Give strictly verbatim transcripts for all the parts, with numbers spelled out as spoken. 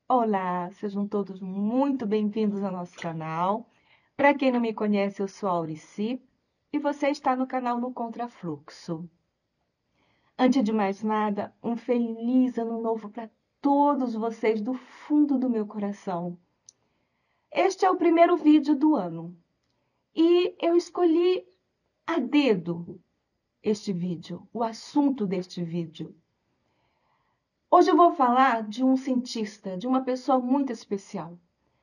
Olá, sejam todos muito bem-vindos ao nosso canal. Para quem não me conhece, eu sou a Aurici e você está no canal No Contrafluxo. Antes de mais nada, um feliz ano novo para todos vocês do fundo do meu coração. Este é o primeiro vídeo do ano e eu escolhi a dedo este vídeo, o assunto deste vídeo. Hoje eu vou falar de um cientista, de uma pessoa muito especial,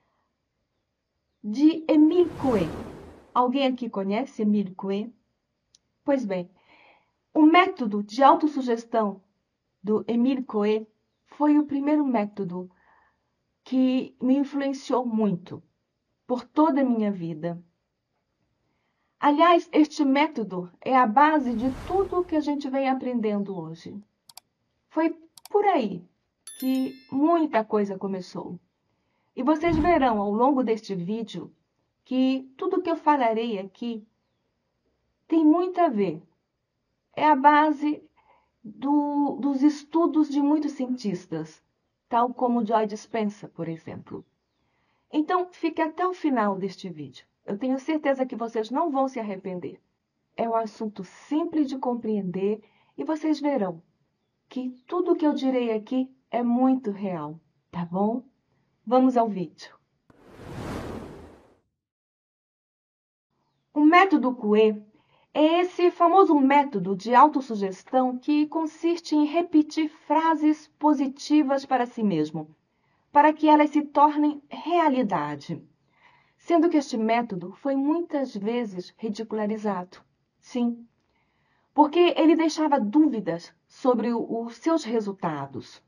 de Émile Coué. Alguém aqui conhece Émile Coué? Pois bem, o método de autossugestão do Émile Coué foi o primeiro método que me influenciou muito por toda a minha vida. Aliás, este método é a base de tudo o que a gente vem aprendendo hoje. Foi por aí que muita coisa começou. E vocês verão ao longo deste vídeo que tudo que eu falarei aqui tem muito a ver. É a base do, dos estudos de muitos cientistas, tal como Joy Dispenza, por exemplo. Então, fique até o final deste vídeo. Eu tenho certeza que vocês não vão se arrepender. É um assunto simples de compreender e vocês verão que tudo o que eu direi aqui é muito real, tá bom? Vamos ao vídeo. O método Coué é esse famoso método de autossugestão que consiste em repetir frases positivas para si mesmo, para que elas se tornem realidade. Sendo que este método foi muitas vezes ridicularizado. Sim, porque ele deixava dúvidas sobre os seus resultados.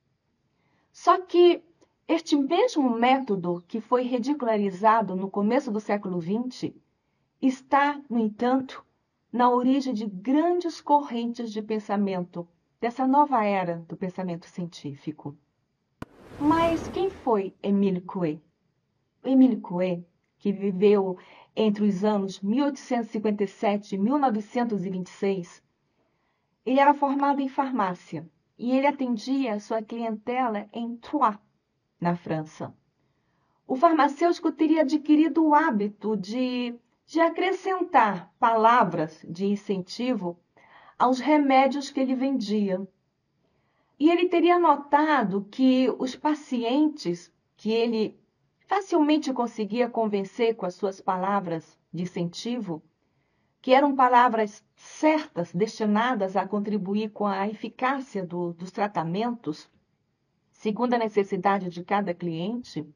Só que este mesmo método que foi ridicularizado no começo do século vinte está, no entanto, na origem de grandes correntes de pensamento dessa nova era do pensamento científico. Mas quem foi Émile Coué? Émile Coué, que viveu entre os anos mil oitocentos e cinquenta e sete e mil novecentos e vinte e seis, ele era formado em farmácia e ele atendia a sua clientela em Troyes, na França. O farmacêutico teria adquirido o hábito de, de acrescentar palavras de incentivo aos remédios que ele vendia. E ele teria notado que os pacientes que ele facilmente conseguia convencer com as suas palavras de incentivo, que eram palavras certas, destinadas a contribuir com a eficácia do, dos tratamentos, segundo a necessidade de cada cliente,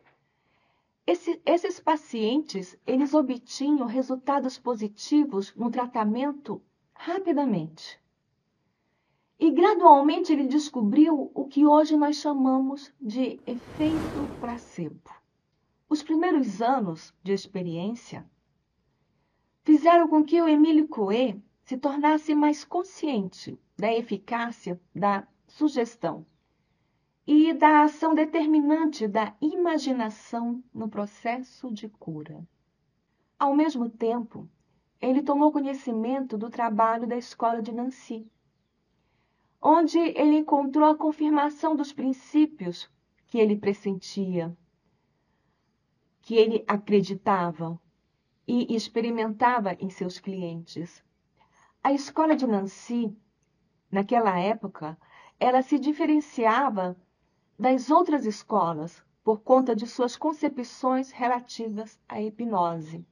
esse, esses pacientes, eles obtinham resultados positivos no tratamento rapidamente. E gradualmente ele descobriu o que hoje nós chamamos de efeito placebo. Os primeiros anos de experiência fizeram com que o Émile Coué se tornasse mais consciente da eficácia da sugestão e da ação determinante da imaginação no processo de cura. Ao mesmo tempo, ele tomou conhecimento do trabalho da escola de Nancy, onde ele encontrou a confirmação dos princípios que ele pressentia, que ele acreditava e experimentava em seus clientes. A escola de Nancy, naquela época, ela se diferenciava das outras escolas por conta de suas concepções relativas à hipnose.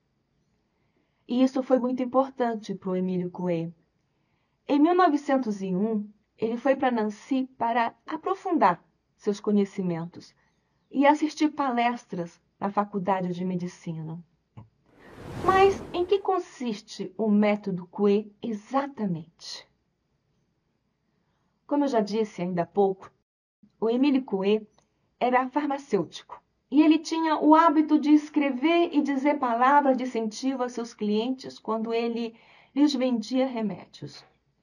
E isso foi muito importante para o Émile Coué. Em mil novecentos e um, ele foi para Nancy para aprofundar seus conhecimentos e assistir palestras na Faculdade de Medicina. Mas em que consiste o método Coué exatamente? Como eu já disse ainda há pouco, o Émile Coué era farmacêutico e ele tinha o hábito de escrever e dizer palavras de incentivo a seus clientes quando ele lhes vendia remédios.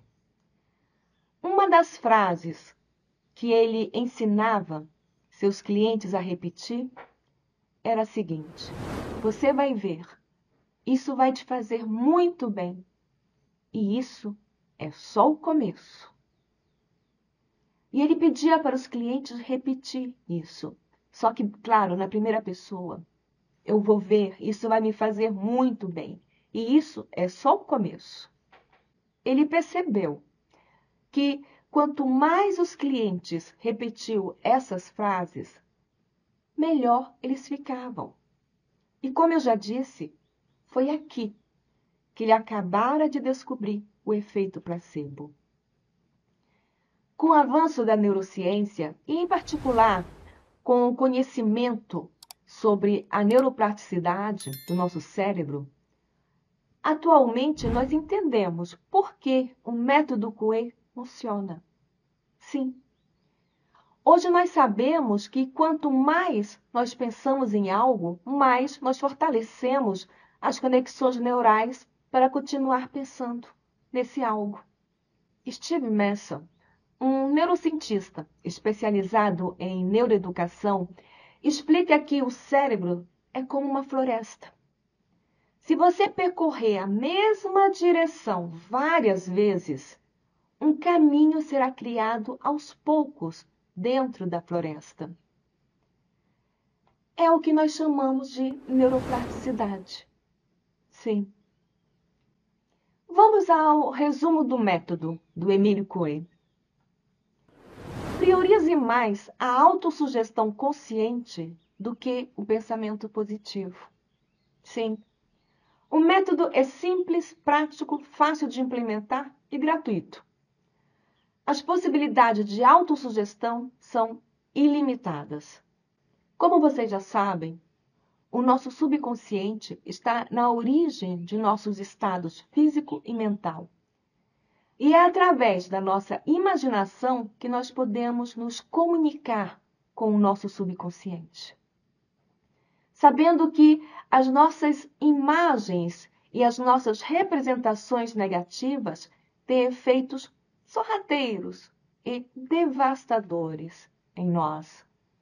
Uma das frases que ele ensinava seus clientes a repetir era a seguinte: você vai ver, isso vai te fazer muito bem. E isso é só o começo. E ele pedia para os clientes repetir isso. Só que, claro, na primeira pessoa. Eu vou ver, isso vai me fazer muito bem. E isso é só o começo. Ele percebeu que quanto mais os clientes repetiam essas frases, melhor eles ficavam. E como eu já disse, foi aqui que ele acabara de descobrir o efeito placebo. Com o avanço da neurociência, e em particular com o conhecimento sobre a neuroplasticidade do nosso cérebro, atualmente nós entendemos por que o método Coué funciona. Sim. Hoje nós sabemos que quanto mais nós pensamos em algo, mais nós fortalecemos as conexões neurais para continuar pensando nesse algo. Steve Manson, um neurocientista especializado em neuroeducação, explica que o cérebro é como uma floresta. Se você percorrer a mesma direção várias vezes, um caminho será criado aos poucos dentro da floresta. É o que nós chamamos de neuroplasticidade. Sim. Vamos ao resumo do método do Emílio Coué. Priorize mais a autossugestão consciente do que o pensamento positivo. Sim. O método é simples, prático, fácil de implementar e gratuito. As possibilidades de autossugestão são ilimitadas. Como vocês já sabem, o nosso subconsciente está na origem de nossos estados físico e mental. E é através da nossa imaginação que nós podemos nos comunicar com o nosso subconsciente. Sabendo que as nossas imagens e as nossas representações negativas têm efeitos sorrateiros e devastadores em nós.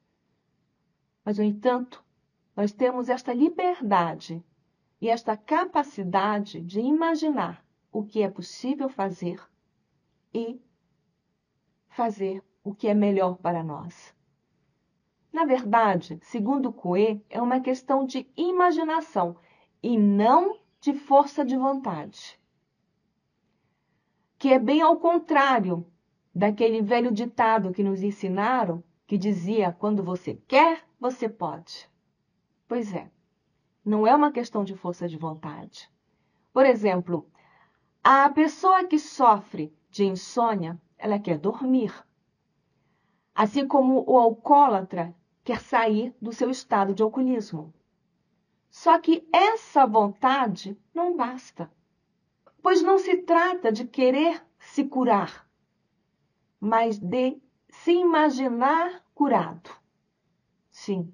Mas, no entanto, nós temos esta liberdade e esta capacidade de imaginar o que é possível fazer e fazer o que é melhor para nós. Na verdade, segundo Coué, é uma questão de imaginação e não de força de vontade. Que é bem ao contrário daquele velho ditado que nos ensinaram, que dizia, quando você quer, você pode. Pois é, não é uma questão de força de vontade. Por exemplo, a pessoa que sofre de insônia, ela quer dormir. Assim como o alcoólatra quer sair do seu estado de alcoolismo. Só que essa vontade não basta, pois não se trata de querer se curar, mas de se imaginar curado. Sim.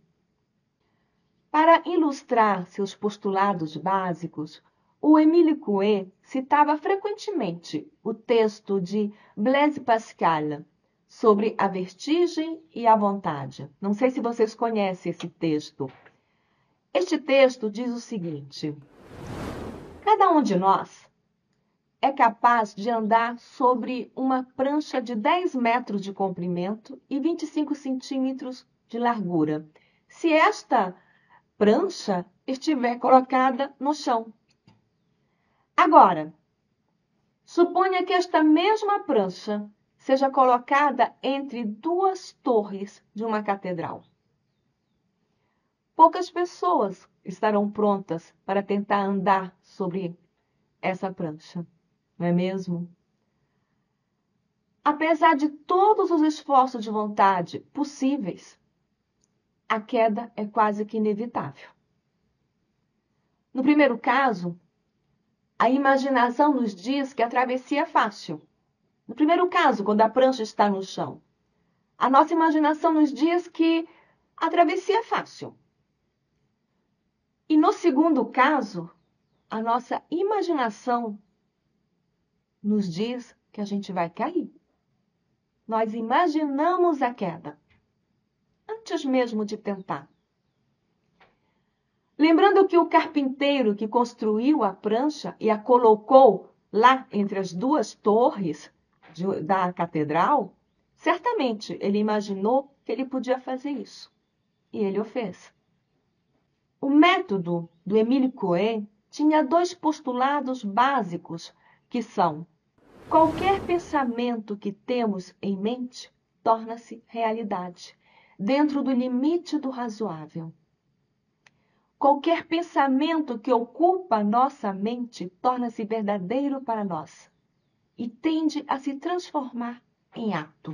Para ilustrar seus postulados básicos, o Emílio Coué citava frequentemente o texto de Blaise Pascal sobre a vertigem e a vontade. Não sei se vocês conhecem esse texto. Este texto diz o seguinte: cada um de nós é capaz de andar sobre uma prancha de dez metros de comprimento e vinte e cinco centímetros de largura, se esta prancha estiver colocada no chão. Agora, suponha que esta mesma prancha seja colocada entre duas torres de uma catedral. Poucas pessoas estarão prontas para tentar andar sobre essa prancha, não é mesmo? Apesar de todos os esforços de vontade possíveis, a queda é quase que inevitável. No primeiro caso, a imaginação nos diz que a travessia é fácil. No primeiro caso, quando a prancha está no chão, a nossa imaginação nos diz que a travessia é fácil. E no segundo caso, a nossa imaginação nos diz que a gente vai cair. Nós imaginamos a queda, antes mesmo de tentar. Lembrando que o carpinteiro que construiu a prancha e a colocou lá entre as duas torres de, da catedral, Certamente ele imaginou que ele podia fazer isso. E ele o fez. O método do Emile Coué tinha dois postulados básicos, que são: qualquer pensamento que temos em mente torna-se realidade, dentro do limite do razoável. Qualquer pensamento que ocupa nossa mente torna-se verdadeiro para nós e tende a se transformar em ato.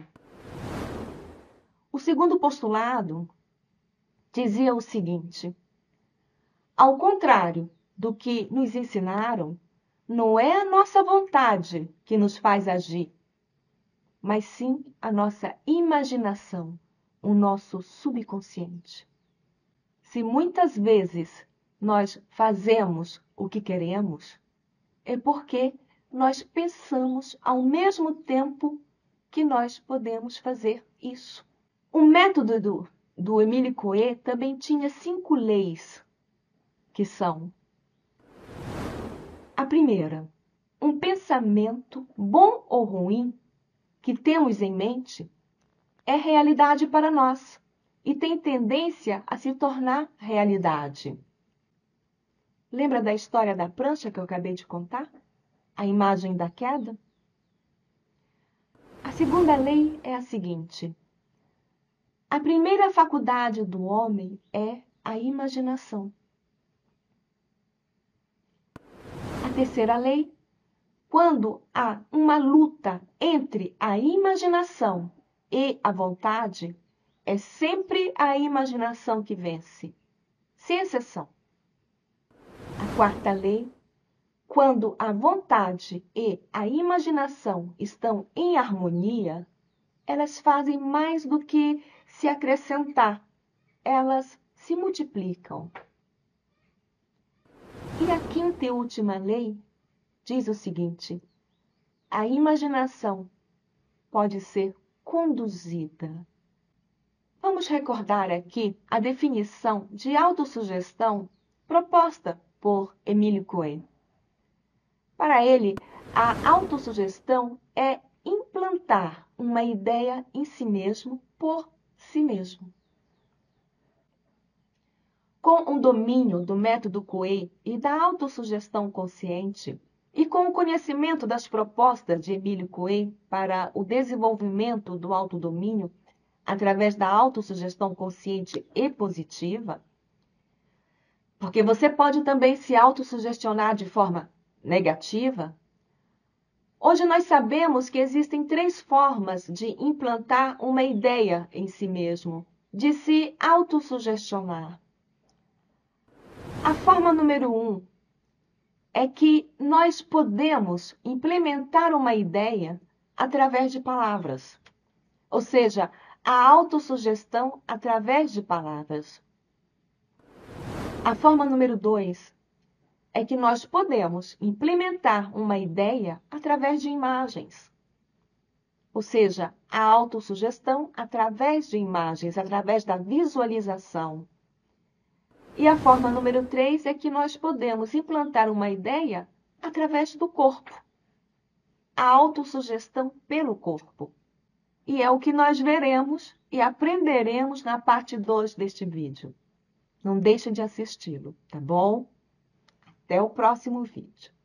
O segundo postulado dizia o seguinte: ao contrário do que nos ensinaram, não é a nossa vontade que nos faz agir, mas sim a nossa imaginação, o nosso subconsciente. Se muitas vezes nós fazemos o que queremos, é porque nós pensamos ao mesmo tempo que nós podemos fazer isso. O método do, do Emile Coué também tinha cinco leis, que são: a primeira, um pensamento, bom ou ruim, que temos em mente, é realidade para nós e tem tendência a se tornar realidade. Lembra da história da prancha que eu acabei de contar? A imagem da queda? A segunda lei é a seguinte: a primeira faculdade do homem é a imaginação. A terceira lei: quando há uma luta entre a imaginação e a vontade, é sempre a imaginação que vence, sem exceção. A quarta lei: quando a vontade e a imaginação estão em harmonia, elas fazem mais do que se acrescentar, elas se multiplicam. E a quinta e última lei diz o seguinte: a imaginação pode ser conduzida. Vamos recordar aqui a definição de autossugestão proposta por Emile Coué. Para ele, a autossugestão é implantar uma ideia em si mesmo por si mesmo. Com o domínio do método Coué e da autossugestão consciente, e com o conhecimento das propostas de Emile Coué para o desenvolvimento do autodomínio através da autossugestão consciente e positiva, porque você pode também se autossugestionar de forma negativa, hoje nós sabemos que existem três formas de implantar uma ideia em si mesmo, de se autossugestionar. A forma número um é que nós podemos implementar uma ideia através de palavras, ou seja, a autossugestão através de palavras. A forma número dois é que nós podemos implementar uma ideia através de imagens, ou seja, a autossugestão através de imagens, através da visualização. E a forma número três é que nós podemos implantar uma ideia através do corpo. A autossugestão pelo corpo. E é o que nós veremos e aprenderemos na parte dois deste vídeo. Não deixe de assisti-lo, tá bom? Até o próximo vídeo.